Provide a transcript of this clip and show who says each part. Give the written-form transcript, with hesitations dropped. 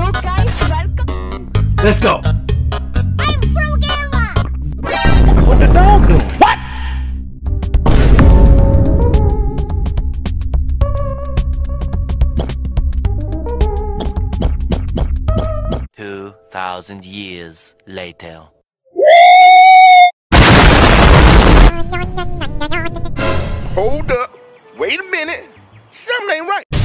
Speaker 1: guys, welcome.
Speaker 2: Let's go.
Speaker 1: I'm Frogella.
Speaker 2: What the dog doing? What?
Speaker 3: Years later.
Speaker 4: Hold up. Wait a minute. Something ain't right.